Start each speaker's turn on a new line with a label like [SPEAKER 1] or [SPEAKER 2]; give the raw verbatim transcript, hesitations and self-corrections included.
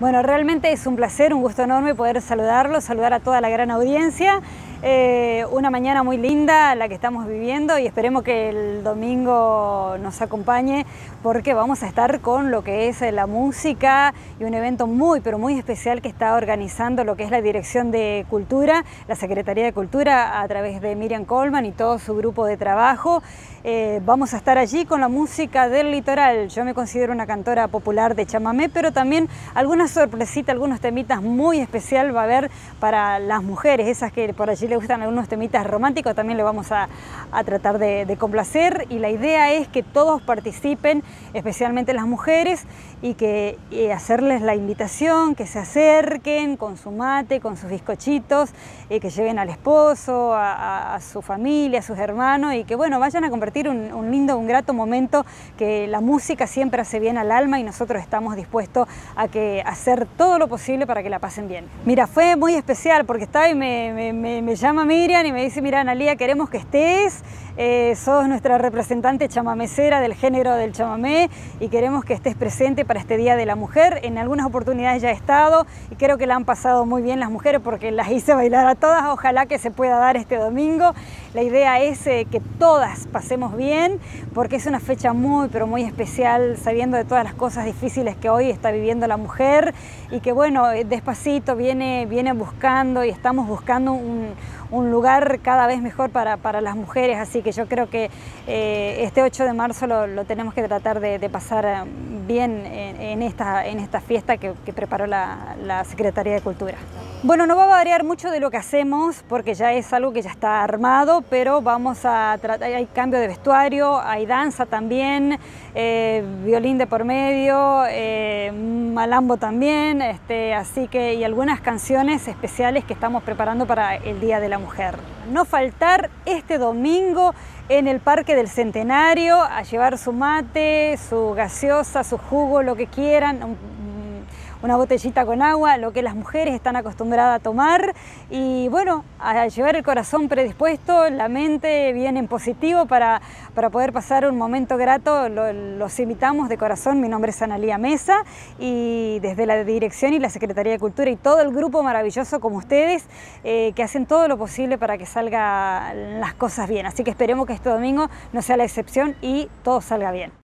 [SPEAKER 1] Bueno, realmente es un placer, un gusto enorme poder saludarlos, saludar a toda la gran audiencia. Eh, una mañana muy linda la que estamos viviendo y esperemos que el domingo nos acompañe porque vamos a estar con lo que es la música y un evento muy pero muy especial que está organizando lo que es la Dirección de Cultura, la Secretaría de Cultura a través de Miriam Coleman y todo su grupo de trabajo. Eh, vamos a estar allí con la música del litoral. Yo me considero una cantora popular de chamamé, pero también alguna sorpresita, algunos temitas muy especial va a haber para las mujeres, esas que por allí le gustan algunos temitas románticos, también le vamos a, a tratar de, de complacer, y la idea es que todos participen, especialmente las mujeres, y que y hacerles la invitación, que se acerquen con su mate, con sus bizcochitos, y que lleven al esposo, a, a, a su familia, a sus hermanos, y que bueno, vayan a compartir un, un lindo, un grato momento, que la música siempre hace bien al alma y nosotros estamos dispuestos a que hacer todo lo posible para que la pasen bien. Mira, fue muy especial porque estaba y me, me, me, me llama Miriam y me dice: mira, Analía, queremos que estés, eh, sos nuestra representante chamamecera del género del chamamé y queremos que estés presente para este Día de la Mujer. En algunas oportunidades ya he estado y creo que la han pasado muy bien las mujeres porque las hice bailar a todas. Ojalá que se pueda dar este domingo. La idea es eh, que todas pasemos bien porque es una fecha muy pero muy especial, sabiendo de todas las cosas difíciles que hoy está viviendo la mujer y que bueno, despacito viene, viene buscando y estamos buscando un, un lugar cada vez mejor para, para las mujeres, así que yo creo que eh, este ocho de marzo lo, lo tenemos que tratar de, de pasar bien en, en, esta, en esta fiesta que, que preparó la, la Secretaría de Cultura. Bueno, no va a variar mucho de lo que hacemos porque ya es algo que ya está armado, pero vamos a tratar, hay cambio de vestuario, hay danza también, eh, violín de por medio, eh, malambo también, este, así que y algunas canciones especiales que estamos preparando para el Día de la Mujer. No faltar este domingo en el Parque del Centenario a llevar su mate, su gaseosa, su jugo, lo que quieran, una botellita con agua, lo que las mujeres están acostumbradas a tomar, y bueno, a llevar el corazón predispuesto, la mente bien en positivo para, para poder pasar un momento grato. Lo, los invitamos de corazón. Mi nombre es Analía Mesa y desde la Dirección y la Secretaría de Cultura y todo el grupo maravilloso como ustedes, eh, que hacen todo lo posible para que salgan las cosas bien. Así que esperemos que este domingo no sea la excepción y todo salga bien.